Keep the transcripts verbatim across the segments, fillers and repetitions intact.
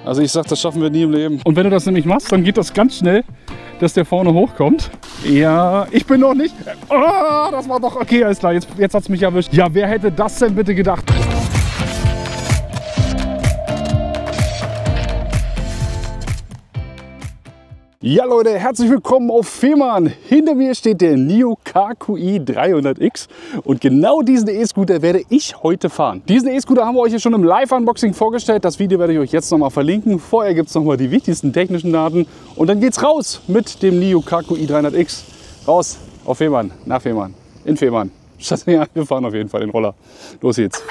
Also ich sag, das schaffen wir nie im Leben. Und wenn du das nämlich machst, dann geht das ganz schnell, dass der vorne hochkommt. Ja, ich bin noch nicht. Oh, das war doch okay, alles klar. Jetzt, jetzt hat es mich erwischt. Ja, wer hätte das denn bitte gedacht? Ja Leute, herzlich willkommen auf Fehmarn. Hinter mir steht der NIO K Q i dreihundert X und genau diesen E-Scooter werde ich heute fahren. Diesen E-Scooter haben wir euch ja schon im Live-Unboxing vorgestellt. Das Video werde ich euch jetzt nochmal verlinken. Vorher gibt es nochmal die wichtigsten technischen Daten und dann geht's raus mit dem NIO K Q i dreihundert X. Raus auf Fehmarn, nach Fehmarn, in Fehmarn. Ja, wir fahren auf jeden Fall den Roller. Los geht's.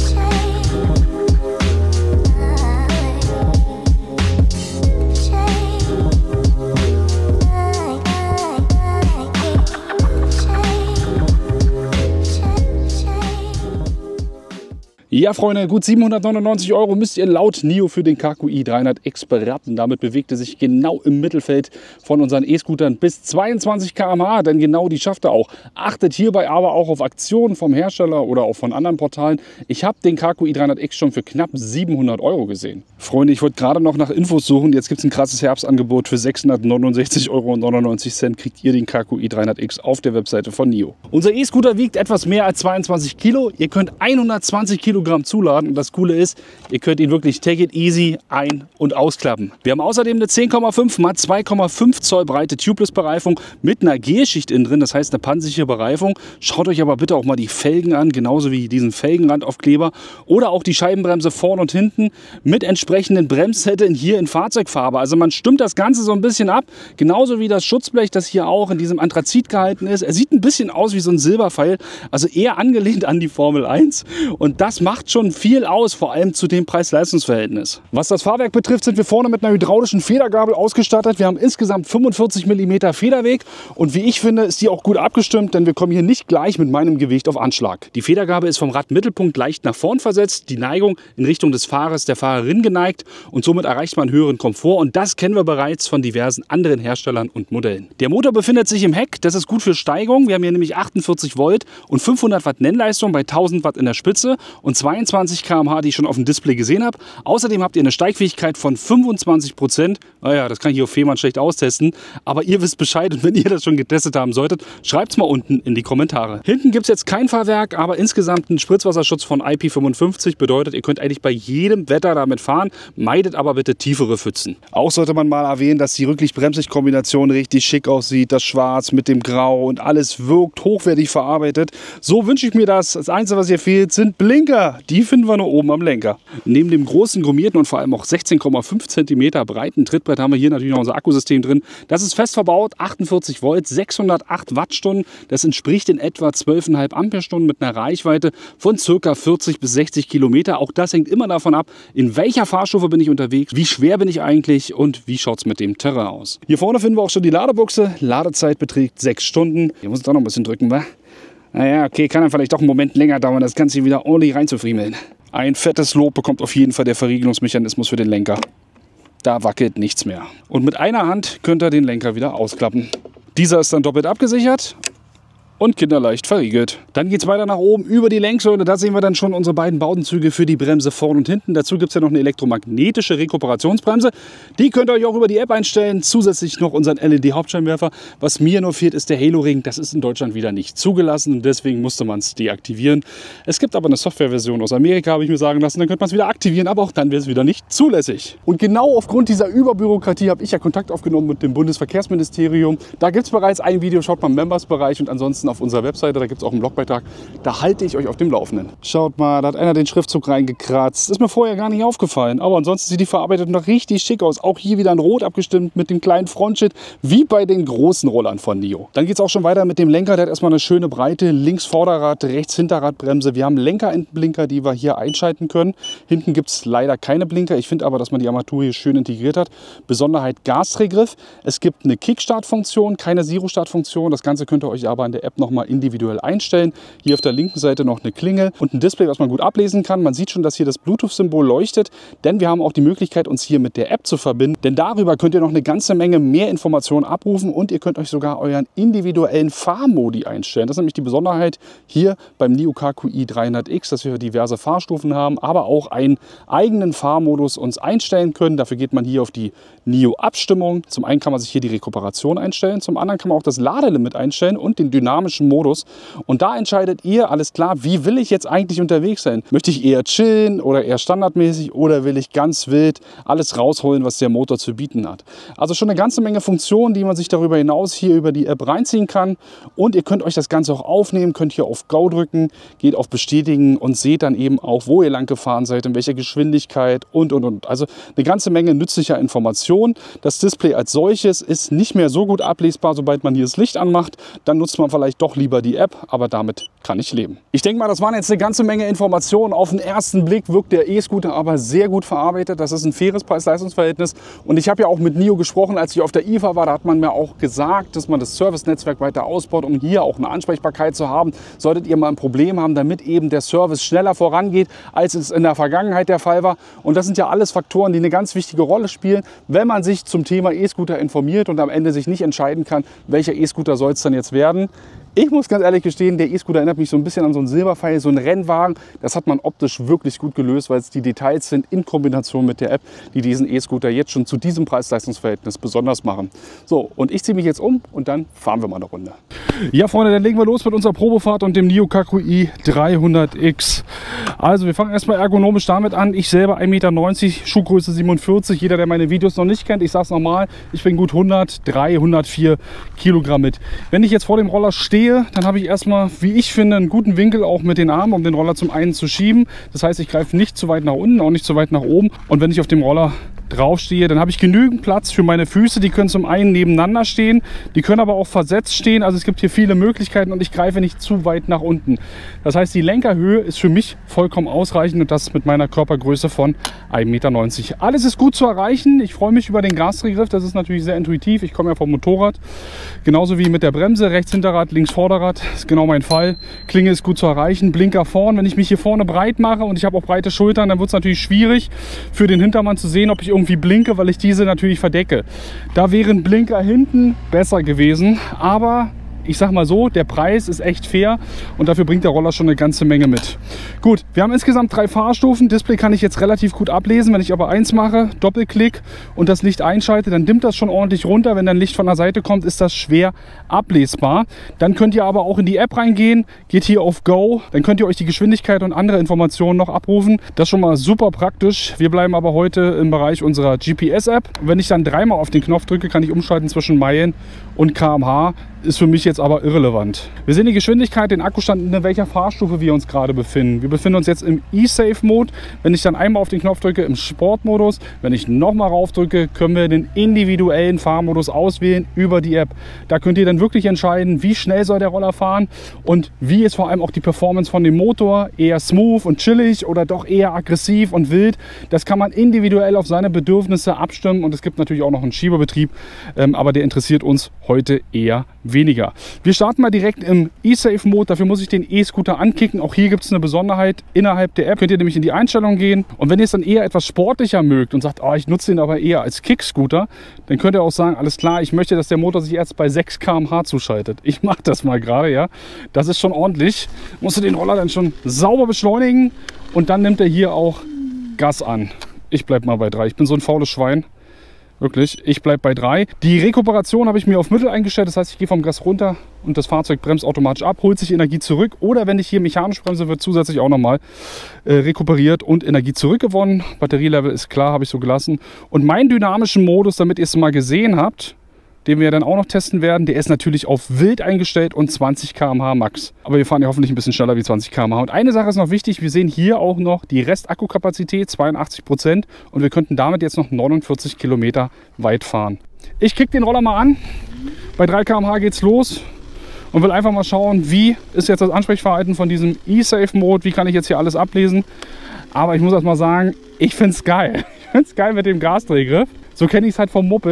Ja Freunde, gut siebenhundertneunundneunzig Euro müsst ihr laut NIO für den K Q i dreihundert X beraten. Damit bewegt er sich genau im Mittelfeld von unseren E-Scootern bis zweiundzwanzig Kilometer pro Stunde, denn genau die schafft er auch. Achtet hierbei aber auch auf Aktionen vom Hersteller oder auch von anderen Portalen. Ich habe den K Q i dreihundert X schon für knapp siebenhundert Euro gesehen. Freunde, ich wollte gerade noch nach Infos suchen. Jetzt gibt es ein krasses Herbstangebot. Für sechshundertneunundsechzig Euro neunundneunzig kriegt ihr den K Q i dreihundert X auf der Webseite von NIO. Unser E-Scooter wiegt etwas mehr als zweiundzwanzig Kilo. Ihr könnt hundertzwanzig Kilogramm zuladen und das Coole ist, ihr könnt ihn wirklich take it easy ein- und ausklappen. Wir haben außerdem eine zehn Komma fünf mal zwei Komma fünf Zoll breite Tubeless-Bereifung mit einer Gelschicht innen drin, das heißt eine panzerliche Bereifung. Schaut euch aber bitte auch mal die Felgen an, genauso wie diesen Felgenrandaufkleber oder auch die Scheibenbremse vorne und hinten mit entsprechenden Bremssätteln hier in Fahrzeugfarbe. Also man stimmt das Ganze so ein bisschen ab, genauso wie das Schutzblech, das hier auch in diesem Anthrazit gehalten ist. Er sieht ein bisschen aus wie so ein Silberpfeil, also eher angelehnt an die Formel eins und das macht schon viel aus, vor allem zu dem Preis-Leistungs-Verhältnis. Was das Fahrwerk betrifft, sind wir vorne mit einer hydraulischen Federgabel ausgestattet. Wir haben insgesamt fünfundvierzig Millimeter Federweg und wie ich finde, ist die auch gut abgestimmt, denn wir kommen hier nicht gleich mit meinem Gewicht auf Anschlag. Die Federgabel ist vom Radmittelpunkt leicht nach vorn versetzt, die Neigung in Richtung des Fahrers, der Fahrerin geneigt und somit erreicht man höheren Komfort und das kennen wir bereits von diversen anderen Herstellern und Modellen. Der Motor befindet sich im Heck, das ist gut für Steigung. Wir haben hier nämlich achtundvierzig Volt und fünfhundert Watt Nennleistung bei tausend Watt in der Spitze und zweiundzwanzig Kilometer pro Stunde, die ich schon auf dem Display gesehen habe. Außerdem habt ihr eine Steigfähigkeit von fünfundzwanzig Prozent. Naja, das kann ich hier auf Fehmarn schlecht austesten, aber ihr wisst Bescheid und wenn ihr das schon getestet haben solltet, schreibt es mal unten in die Kommentare. Hinten gibt es jetzt kein Fahrwerk, aber insgesamt einen Spritzwasserschutz von I P fünfundfünfzig, bedeutet, ihr könnt eigentlich bei jedem Wetter damit fahren, meidet aber bitte tiefere Pfützen. Auch sollte man mal erwähnen, dass die Rücklicht-Bremslicht-Kombination richtig schick aussieht, das Schwarz mit dem Grau und alles wirkt hochwertig verarbeitet. So wünsche ich mir das. Das Einzige, was hier fehlt, sind Blinker. Die finden wir nur oben am Lenker. Neben dem großen gummierten und vor allem auch sechzehn Komma fünf Zentimeter breiten Trittbrett haben wir hier natürlich noch unser Akkusystem drin. Das ist fest verbaut, achtundvierzig Volt, sechshundertacht Wattstunden. Das entspricht in etwa zwölf Komma fünf Ampere-Stunden mit einer Reichweite von ca. vierzig bis sechzig Kilometer. Auch das hängt immer davon ab, in welcher Fahrstufe bin ich unterwegs, wie schwer bin ich eigentlich und wie schaut es mit dem Terrain aus. Hier vorne finden wir auch schon die Ladebuchse. Ladezeit beträgt sechs Stunden. Hier muss ich doch noch ein bisschen drücken, wa? Naja, okay, kann dann vielleicht doch einen Moment länger dauern, das Ganze hier wieder ordentlich reinzufriemeln. Ein fettes Lob bekommt auf jeden Fall der Verriegelungsmechanismus für den Lenker. Da wackelt nichts mehr. Und mit einer Hand könnt ihr den Lenker wieder ausklappen. Dieser ist dann doppelt abgesichert und kinderleicht verriegelt. Dann geht es weiter nach oben über die Lenksäule. Da sehen wir dann schon unsere beiden Bowdenzüge für die Bremse vorn und hinten. Dazu gibt es ja noch eine elektromagnetische Rekuperationsbremse. Die könnt ihr euch auch über die App einstellen. Zusätzlich noch unseren L E D-Hauptscheinwerfer. Was mir nur fehlt, ist der Halo-Ring. Das ist in Deutschland wieder nicht zugelassen und deswegen musste man es deaktivieren. Es gibt aber eine Softwareversion aus Amerika, habe ich mir sagen lassen. Dann könnte man es wieder aktivieren, aber auch dann wäre es wieder nicht zulässig. Und genau aufgrund dieser Überbürokratie habe ich ja Kontakt aufgenommen mit dem Bundesverkehrsministerium. Da gibt es bereits ein Video, schaut mal im Members-Bereich und ansonsten auf unserer Webseite, da gibt es auch einen Blogbeitrag, da halte ich euch auf dem Laufenden. Schaut mal, da hat einer den Schriftzug reingekratzt. Ist mir vorher gar nicht aufgefallen, aber ansonsten sieht die Verarbeitung noch richtig schick aus. Auch hier wieder in Rot abgestimmt mit dem kleinen Frontschild, wie bei den großen Rollern von NIO. Dann geht es auch schon weiter mit dem Lenker, der hat erstmal eine schöne Breite, links Vorderrad, rechts Hinterradbremse. Wir haben Lenkerendenblinker, die wir hier einschalten können. Hinten gibt es leider keine Blinker. Ich finde aber, dass man die Armatur hier schön integriert hat. Besonderheit Gasdrehgriff. Es gibt eine Kickstart-Funktion, keine Zero-Start-Funktion. Das Ganze könnt ihr euch aber in der App nochmal individuell einstellen. Hier auf der linken Seite noch eine Klingel und ein Display, was man gut ablesen kann. Man sieht schon, dass hier das Bluetooth-Symbol leuchtet, denn wir haben auch die Möglichkeit, uns hier mit der App zu verbinden. Denn darüber könnt ihr noch eine ganze Menge mehr Informationen abrufen und ihr könnt euch sogar euren individuellen Fahrmodi einstellen. Das ist nämlich die Besonderheit hier beim NIO K Q i dreihundert X, dass wir diverse Fahrstufen haben, aber auch einen eigenen Fahrmodus uns einstellen können. Dafür geht man hier auf die NIO-Abstimmung. Zum einen kann man sich hier die Rekuperation einstellen, zum anderen kann man auch das Ladelimit einstellen und den dynamischen Modus. Und da entscheidet ihr, alles klar, wie will ich jetzt eigentlich unterwegs sein? Möchte ich eher chillen oder eher standardmäßig oder will ich ganz wild alles rausholen, was der Motor zu bieten hat? Also schon eine ganze Menge Funktionen, die man sich darüber hinaus hier über die App reinziehen kann. Und ihr könnt euch das Ganze auch aufnehmen, könnt hier auf Go drücken, geht auf Bestätigen und seht dann eben auch, wo ihr lang gefahren seid, in welcher Geschwindigkeit und und und. Also eine ganze Menge nützlicher Informationen. Das Display als solches ist nicht mehr so gut ablesbar, sobald man hier das Licht anmacht. Dann nutzt man vielleicht doch lieber die App, aber damit kann ich leben. Ich denke mal, das waren jetzt eine ganze Menge Informationen. Auf den ersten Blick wirkt der E-Scooter aber sehr gut verarbeitet. Das ist ein faires Preis-Leistungs-Verhältnis. Und ich habe ja auch mit NIO gesprochen, als ich auf der I F A war. Da hat man mir auch gesagt, dass man das Service-Netzwerk weiter ausbaut, um hier auch eine Ansprechbarkeit zu haben. Solltet ihr mal ein Problem haben, damit eben der Service schneller vorangeht, als es in der Vergangenheit der Fall war. Und das sind ja alles Faktoren, die eine ganz wichtige Rolle spielen, wenn man sich zum Thema E-Scooter informiert und am Ende sich nicht entscheiden kann, welcher E-Scooter soll es dann jetzt werden. Ich muss ganz ehrlich gestehen, der E-Scooter erinnert mich so ein bisschen an so einen Silberpfeil, so einen Rennwagen. Das hat man optisch wirklich gut gelöst, weil es die Details sind in Kombination mit der App, die diesen E-Scooter jetzt schon zu diesem Preis-Leistungs-Verhältnis besonders machen. So, und ich ziehe mich jetzt um und dann fahren wir mal eine Runde. Ja, Freunde, dann legen wir los mit unserer Probefahrt und dem NIO K Q i dreihundert X. Also, wir fangen erstmal ergonomisch damit an. Ich selber ein Meter neunzig, Schuhgröße siebenundvierzig. Jeder, der meine Videos noch nicht kennt, ich sage es nochmal, ich bin gut hundert, dreihundertvier Kilogramm mit. Wenn ich jetzt vor dem Roller stehe, dann habe ich erstmal, wie ich finde, einen guten Winkel auch mit den Armen, um den Roller zum einen zu schieben. Das heißt, ich greife nicht zu weit nach unten, auch nicht zu weit nach oben. Und wenn ich auf dem Roller draufstehe, dann habe ich genügend Platz für meine Füße. Die können zum einen nebeneinander stehen, die können aber auch versetzt stehen. Also es gibt hier viele Möglichkeiten und ich greife nicht zu weit nach unten. Das heißt, die Lenkerhöhe ist für mich vollkommen ausreichend und das mit meiner Körpergröße von ein Meter neunzig. Alles ist gut zu erreichen. Ich freue mich über den Gasdrehgriff. Das ist natürlich sehr intuitiv. Ich komme ja vom Motorrad. Genauso wie mit der Bremse. Rechts Hinterrad, links Vorderrad. Das ist genau mein Fall. Klinge ist gut zu erreichen. Blinker vorn. Wenn ich mich hier vorne breit mache und ich habe auch breite Schultern, dann wird es natürlich schwierig für den Hintermann zu sehen, ob ich irgendwie blinke, weil ich diese natürlich verdecke. Da wären Blinker hinten besser gewesen, aber ich sag mal so, der Preis ist echt fair und dafür bringt der Roller schon eine ganze Menge mit. Gut, wir haben insgesamt drei Fahrstufen. Display kann ich jetzt relativ gut ablesen. Wenn ich aber eins mache, Doppelklick und das Licht einschalte, dann dimmt das schon ordentlich runter. Wenn dann Licht von der Seite kommt, ist das schwer ablesbar. Dann könnt ihr aber auch in die App reingehen, geht hier auf Go, dann könnt ihr euch die Geschwindigkeit und andere Informationen noch abrufen. Das ist schon mal super praktisch. Wir bleiben aber heute im Bereich unserer G P S-App. Wenn ich dann dreimal auf den Knopf drücke, kann ich umschalten zwischen Meilen und Kilometer pro Stunde. Ist für mich jetzt aber irrelevant. Wir sehen die Geschwindigkeit, den Akkustand, in welcher Fahrstufe wir uns gerade befinden. Wir befinden uns jetzt im E-Safe-Mode. Wenn ich dann einmal auf den Knopf drücke, im Sportmodus. Wenn ich nochmal rauf drücke, können wir den individuellen Fahrmodus auswählen über die App. Da könnt ihr dann wirklich entscheiden, wie schnell soll der Roller fahren und wie ist vor allem auch die Performance von dem Motor. Eher smooth und chillig oder doch eher aggressiv und wild. Das kann man individuell auf seine Bedürfnisse abstimmen und es gibt natürlich auch noch einen Schieberbetrieb, ähm, aber der interessiert uns heute eher weniger. Wir starten mal direkt im E-Safe-Mode. Dafür muss ich den E-Scooter ankicken. Auch hier gibt es eine Besonderheit. Innerhalb der App könnt ihr nämlich in die Einstellungen gehen. Und wenn ihr es dann eher etwas sportlicher mögt und sagt, oh, ich nutze den aber eher als Kick-Scooter, dann könnt ihr auch sagen, alles klar, ich möchte, dass der Motor sich erst bei sechs Kilometer pro Stunde zuschaltet. Ich mache das mal gerade, ja. Das ist schon ordentlich. Musst du den Roller dann schon sauber beschleunigen und dann nimmt er hier auch Gas an. Ich bleibe mal bei drei. Ich bin so ein faules Schwein. Wirklich, ich bleibe bei drei. Die Rekuperation habe ich mir auf Mittel eingestellt. Das heißt, ich gehe vom Gas runter und das Fahrzeug bremst automatisch ab, holt sich Energie zurück. Oder wenn ich hier mechanisch bremse, wird zusätzlich auch nochmal äh, rekuperiert und Energie zurückgewonnen. Batterielevel ist klar, habe ich so gelassen. Und meinen dynamischen Modus, damit ihr es mal gesehen habt, den wir dann auch noch testen werden, der ist natürlich auf wild eingestellt und zwanzig Kilometer pro Stunde max. Aber wir fahren ja hoffentlich ein bisschen schneller wie zwanzig Kilometer pro Stunde. Und eine Sache ist noch wichtig, wir sehen hier auch noch die Restakkukapazität, zweiundachtzig Prozent. Und wir könnten damit jetzt noch neunundvierzig Kilometer weit fahren. Ich kicke den Roller mal an. Bei drei Kilometer pro Stunde geht's los. Und will einfach mal schauen, wie ist jetzt das Ansprechverhalten von diesem E-Safe-Mode, wie kann ich jetzt hier alles ablesen. Aber ich muss erst mal sagen, ich finde es geil. Ich finde es geil mit dem Gasdrehgriff. So kenne ich es halt vom Moped.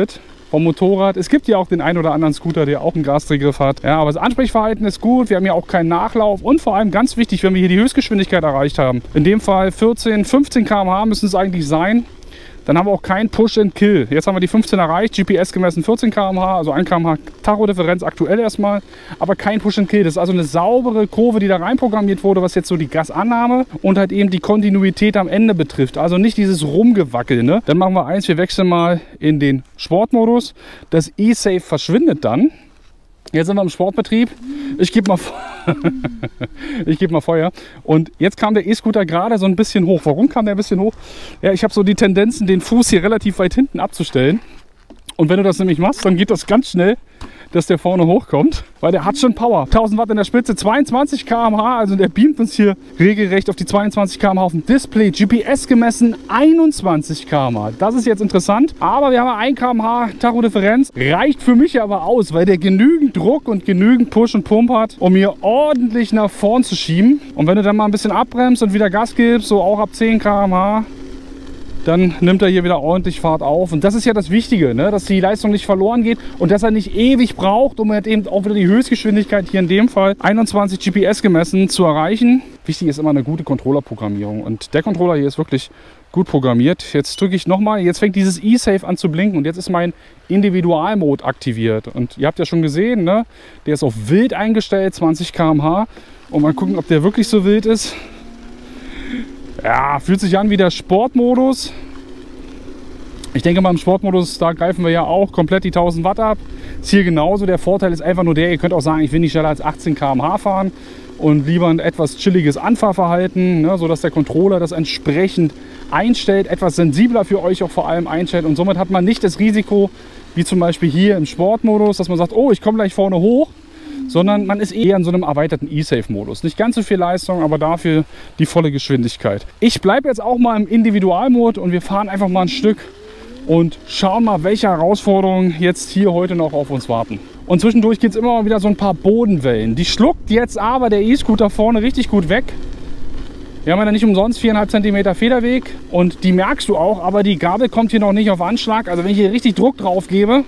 vom Motorrad. Es gibt ja auch den einen oder anderen Scooter, der auch einen Gasdrehgriff hat. Ja, aber das Ansprechverhalten ist gut. Wir haben ja auch keinen Nachlauf. Und vor allem ganz wichtig, wenn wir hier die Höchstgeschwindigkeit erreicht haben. In dem Fall vierzehn, fünfzehn Kilometer pro Stunde müssen es eigentlich sein. Dann haben wir auch keinen Push and Kill. Jetzt haben wir die fünfzehn erreicht, G P S gemessen vierzehn Kilometer pro Stunde, also ein Kilometer pro Stunde Tacho-Differenz aktuell erstmal, aber kein Push and Kill. Das ist also eine saubere Kurve, die da reinprogrammiert wurde, was jetzt so die Gasannahme und halt eben die Kontinuität am Ende betrifft. Also nicht dieses Rumgewackel. Ne? Dann machen wir eins, wir wechseln mal in den Sportmodus. Das E-Safe verschwindet dann. Jetzt sind wir im Sportbetrieb. Ich gebe mal, ich gebe mal Feuer. Und jetzt kam der E-Scooter gerade so ein bisschen hoch. Warum kam der ein bisschen hoch? Ja, ich habe so die Tendenzen, den Fuß hier relativ weit hinten abzustellen. Und wenn du das nämlich machst, dann geht das ganz schnell, dass der vorne hochkommt, weil der hat schon Power. tausend Watt in der Spitze, zweiundzwanzig Kilometer pro Stunde, also der beamt uns hier regelrecht auf die zweiundzwanzig Kilometer pro Stunde auf dem Display. G P S gemessen einundzwanzig Kilometer pro Stunde. Das ist jetzt interessant, aber wir haben ein Kilometer pro Stunde Tacho-Differenz. Reicht für mich aber aus, weil der genügend Druck und genügend Push und Pump hat, um hier ordentlich nach vorn zu schieben. Und wenn du dann mal ein bisschen abbremst und wieder Gas gibst, so auch ab zehn Kilometer pro Stunde, dann nimmt er hier wieder ordentlich Fahrt auf. Und das ist ja das Wichtige, ne? Dass die Leistung nicht verloren geht und dass er nicht ewig braucht, um halt eben auch wieder die Höchstgeschwindigkeit, hier in dem Fall einundzwanzig G P S gemessen, zu erreichen. Wichtig ist immer eine gute Controllerprogrammierung. Und der Controller hier ist wirklich gut programmiert. Jetzt drücke ich nochmal, jetzt fängt dieses E-Safe an zu blinken und jetzt ist mein Individualmode aktiviert. Und ihr habt ja schon gesehen, ne? Der ist auf wild eingestellt, zwanzig Kilometer pro Stunde. Und mal gucken, ob der wirklich so wild ist. Ja, fühlt sich an wie der Sportmodus. Ich denke mal, im Sportmodus, da greifen wir ja auch komplett die tausend Watt ab. Ist hier genauso. Der Vorteil ist einfach nur der, ihr könnt auch sagen, ich will nicht schneller als achtzehn Kilometer pro Stunde fahren und lieber ein etwas chilliges Anfahrverhalten, ne, sodass der Controller das entsprechend einstellt, etwas sensibler für euch auch vor allem einstellt. Und somit hat man nicht das Risiko, wie zum Beispiel hier im Sportmodus, dass man sagt, oh, ich komme gleich vorne hoch, sondern man ist eher in so einem erweiterten E-Safe-Modus. Nicht ganz so viel Leistung, aber dafür die volle Geschwindigkeit. Ich bleibe jetzt auch mal im Individualmod und wir fahren einfach mal ein Stück und schauen mal, welche Herausforderungen jetzt hier heute noch auf uns warten. Und zwischendurch geht es immer mal wieder so ein paar Bodenwellen. Die schluckt jetzt aber der E-Scooter vorne richtig gut weg. Wir haben ja nicht umsonst viereinhalb Zentimeter Federweg und die merkst du auch, aber die Gabel kommt hier noch nicht auf Anschlag. Also wenn ich hier richtig Druck drauf gebe,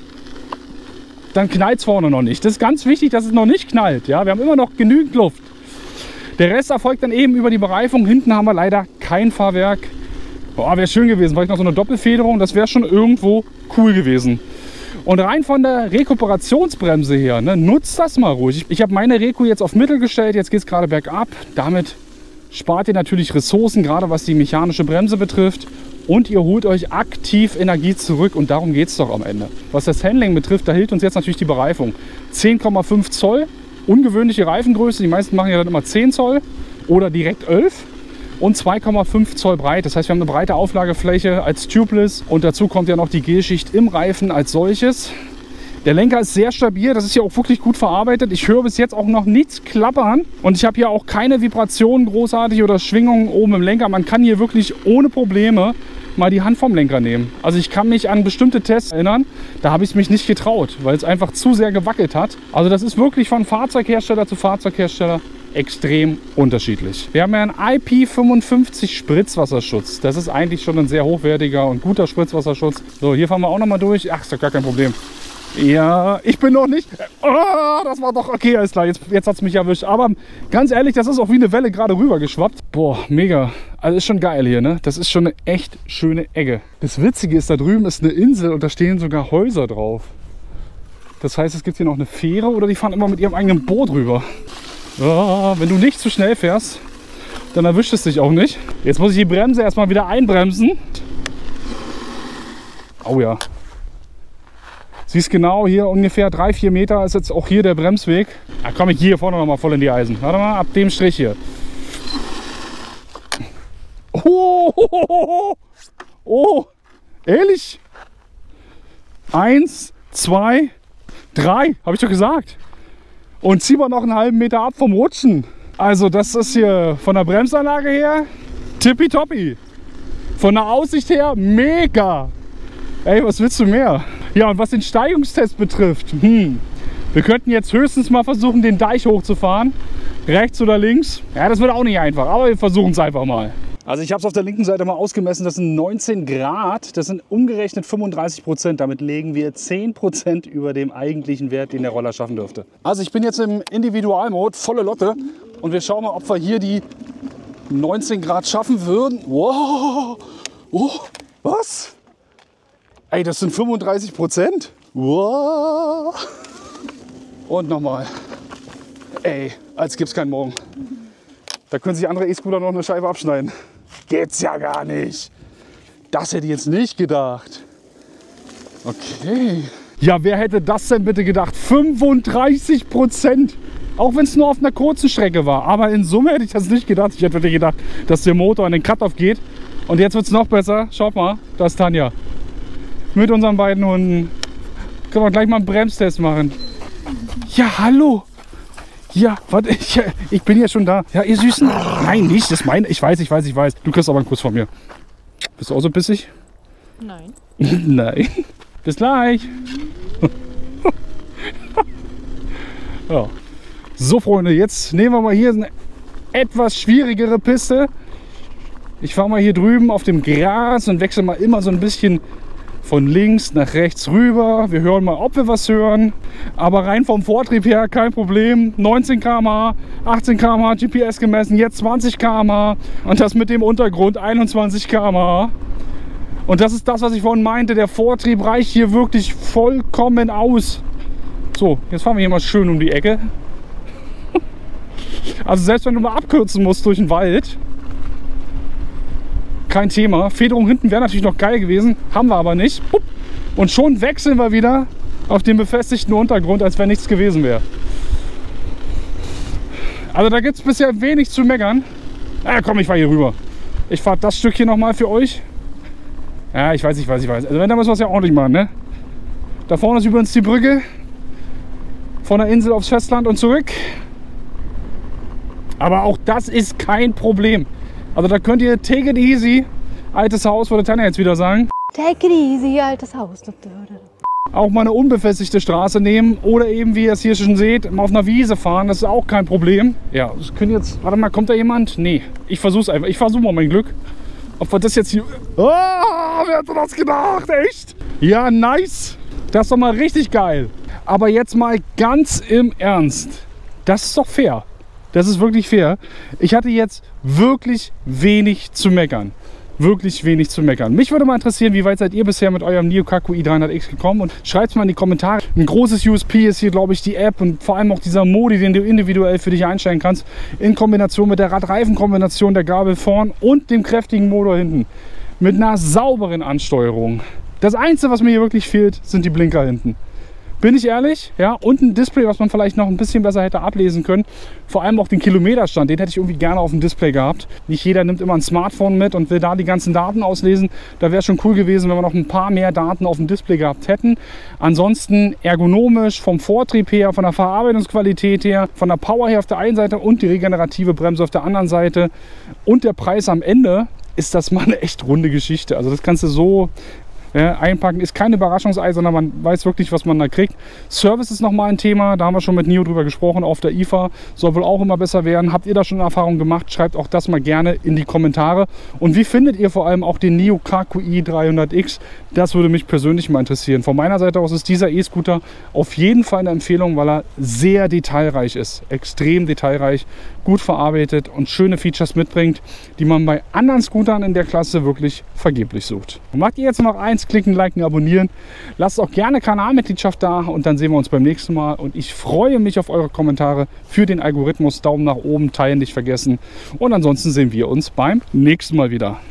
dann knallt es vorne noch nicht. Das ist ganz wichtig, dass es noch nicht knallt. Ja? Wir haben immer noch genügend Luft. Der Rest erfolgt dann eben über die Bereifung. Hinten haben wir leider kein Fahrwerk. Boah, wäre schön gewesen, vielleicht noch so eine Doppelfederung. Das wäre schon irgendwo cool gewesen. Und rein von der Rekuperationsbremse her, ne, nutzt das mal ruhig. Ich, ich habe meine Reku jetzt auf Mittel gestellt. Jetzt geht es gerade bergab. Damit spart ihr natürlich Ressourcen, gerade was die mechanische Bremse betrifft. Und ihr holt euch aktiv Energie zurück und darum geht es doch am Ende. Was das Handling betrifft, da hilft uns jetzt natürlich die Bereifung. zehn Komma fünf Zoll, ungewöhnliche Reifengröße. Die meisten machen ja dann immer zehn Zoll oder direkt elf. Und zwei Komma fünf Zoll breit. Das heißt, wir haben eine breite Auflagefläche als Tubeless. Und dazu kommt ja noch die Gelschicht im Reifen als solches. Der Lenker ist sehr stabil, das ist ja auch wirklich gut verarbeitet. Ich höre bis jetzt auch noch nichts klappern und ich habe hier auch keine Vibrationen großartig oder Schwingungen oben im Lenker. Man kann hier wirklich ohne Probleme mal die Hand vom Lenker nehmen. Also ich kann mich an bestimmte Tests erinnern, da habe ich es mich nicht getraut, weil es einfach zu sehr gewackelt hat. Also das ist wirklich von Fahrzeughersteller zu Fahrzeughersteller extrem unterschiedlich. Wir haben ja einen I P fünfundfünfzig Spritzwasserschutz. Das ist eigentlich schon ein sehr hochwertiger und guter Spritzwasserschutz. So, hier fahren wir auch noch mal durch. Ach, ist doch gar kein Problem. Ja, ich bin noch nicht. Oh, das war doch okay, alles klar. Jetzt, jetzt hat es mich erwischt. Aber ganz ehrlich, das ist auch wie eine Welle gerade rüber geschwappt. Boah, mega. Also ist schon geil hier, ne? Das ist schon eine echt schöne Ecke. Das Witzige ist, da drüben ist eine Insel und da stehen sogar Häuser drauf. Das heißt, es gibt hier noch eine Fähre oder die fahren immer mit ihrem eigenen Boot rüber. Oh, wenn du nicht zu schnell fährst, dann erwischt es dich auch nicht. Jetzt muss ich die Bremse erstmal wieder einbremsen. Oh ja. Siehst genau, hier ungefähr drei, vier Meter ist jetzt auch hier der Bremsweg. Da komme ich hier vorne noch mal voll in die Eisen. Warte mal, ab dem Strich hier. Oh, oh, oh, oh. Ehrlich? Eins, zwei, drei, habe ich doch gesagt. Und ziehen wir noch einen halben Meter ab vom Rutschen. Also das ist hier von der Bremsanlage her tippitoppi. Von der Aussicht her mega. Ey, was willst du mehr? Ja, und was den Steigungstest betrifft, hm, wir könnten jetzt höchstens mal versuchen, den Deich hochzufahren. Rechts oder links. Ja, das wird auch nicht einfach, aber wir versuchen es einfach mal. Also ich habe es auf der linken Seite mal ausgemessen, das sind neunzehn Grad, das sind umgerechnet fünfunddreißig Prozent. Damit legen wir zehn Prozent über dem eigentlichen Wert, den der Roller schaffen dürfte. Also ich bin jetzt im Individualmode, volle Lotte, und wir schauen mal, ob wir hier die neunzehn Grad schaffen würden. Wow, oh, was? Ey, das sind fünfunddreißig Prozent? Wow. Und nochmal. Ey, als gibt's keinen Morgen. Da können sich andere E-Scooter noch eine Scheibe abschneiden. Geht's ja gar nicht. Das hätte ich jetzt nicht gedacht. Okay. Ja, wer hätte das denn bitte gedacht? fünfunddreißig Prozent. Auch wenn es nur auf einer kurzen Strecke war. Aber in Summe hätte ich das nicht gedacht. Ich hätte wirklich gedacht, dass der Motor an den Cut-Off geht. Und jetzt wird es noch besser. Schaut mal, da ist Tanja. Mit unseren beiden Hunden. Können wir gleich mal einen Bremstest machen. Ja, hallo. Ja, warte, ich, ich bin ja schon da. Ja, ihr Süßen. Nein, nicht, das meine ich. weiß, ich weiß, ich weiß. Du kriegst aber einen Kuss von mir. Bist du auch so bissig? Nein. Nein. Bis gleich. Ja. So, Freunde, jetzt nehmen wir mal hier eine etwas schwierigere Piste. Ich fahre mal hier drüben auf dem Gras und wechsle mal immer so ein bisschen von links nach rechts rüber. Wir hören mal, ob wir was hören. Aber rein vom Vortrieb her kein Problem. neunzehn Kilometer pro Stunde, achtzehn Kilometer pro Stunde, G P S gemessen, jetzt zwanzig Kilometer pro Stunde. Und das mit dem Untergrund einundzwanzig Kilometer pro Stunde. Und das ist das, was ich vorhin meinte. Der Vortrieb reicht hier wirklich vollkommen aus. So, jetzt fahren wir hier mal schön um die Ecke. Also selbst wenn du mal abkürzen musst durch den Wald, kein Thema. Federung hinten wäre natürlich noch geil gewesen, haben wir aber nicht. Und schon wechseln wir wieder auf den befestigten Untergrund, als wenn nichts gewesen wäre. Also da gibt es bisher wenig zu meckern. Ja, komm, ich fahre hier rüber. Ich fahre das Stück hier nochmal für euch. Ja, ich weiß, ich weiß, ich weiß. Also wenn, dann müssen wir es ja ordentlich machen, ne? Da vorne ist übrigens die Brücke von der Insel aufs Festland und zurück. Aber auch das ist kein Problem. Also da könnt ihr take it easy, altes Haus, würde Tanja jetzt wieder sagen. Take it easy, altes Haus. Auch mal eine unbefestigte Straße nehmen oder eben, wie ihr es hier schon seht, mal auf einer Wiese fahren. Das ist auch kein Problem. Ja, das können jetzt... Warte mal, kommt da jemand? Nee, ich versuch's einfach. Ich versuche mal mein Glück. Ob wir das jetzt hier... Oh, wer hätte das gedacht? Echt? Ja, nice. Das ist doch mal richtig geil. Aber jetzt mal ganz im Ernst. Das ist doch fair. Das ist wirklich fair. Ich hatte jetzt wirklich wenig zu meckern. Wirklich wenig zu meckern. Mich würde mal interessieren, wie weit seid ihr bisher mit eurem NIO K Q i dreihundert X gekommen? Und schreibt es mal in die Kommentare. Ein großes U S P ist hier, glaube ich, die App und vor allem auch dieser Modi, den du individuell für dich einstellen kannst. In Kombination mit der Radreifenkombination der Gabel vorn und dem kräftigen Motor hinten. Mit einer sauberen Ansteuerung. Das Einzige, was mir hier wirklich fehlt, sind die Blinker hinten. Bin ich ehrlich, ja, und ein Display, was man vielleicht noch ein bisschen besser hätte ablesen können. Vor allem auch den Kilometerstand, den hätte ich irgendwie gerne auf dem Display gehabt. Nicht jeder nimmt immer ein Smartphone mit und will da die ganzen Daten auslesen. Da wäre schon cool gewesen, wenn wir noch ein paar mehr Daten auf dem Display gehabt hätten. Ansonsten ergonomisch, vom Vortrieb her, von der Verarbeitungsqualität her, von der Power her auf der einen Seite und die regenerative Bremse auf der anderen Seite. Und der Preis am Ende ist das mal eine echt runde Geschichte. Also das kannst du so... Ja, einpacken ist kein Überraschungsei, sondern man weiß wirklich, was man da kriegt. Service ist nochmal ein Thema, da haben wir schon mit NIO drüber gesprochen, auf der I F A. Soll wohl auch immer besser werden. Habt ihr da schon Erfahrungen gemacht? Schreibt auch das mal gerne in die Kommentare. Und wie findet ihr vor allem auch den NIO K Q i dreihundert X? Das würde mich persönlich mal interessieren. Von meiner Seite aus ist dieser E-Scooter auf jeden Fall eine Empfehlung, weil er sehr detailreich ist. Extrem detailreich, gut verarbeitet und schöne Features mitbringt, die man bei anderen Scootern in der Klasse wirklich vergeblich sucht. Und macht ihr jetzt noch eins, klicken, liken, abonnieren. Lasst auch gerne Kanalmitgliedschaft da und dann sehen wir uns beim nächsten Mal. Und ich freue mich auf eure Kommentare für den Algorithmus. Daumen nach oben, teilen nicht vergessen. Und ansonsten sehen wir uns beim nächsten Mal wieder.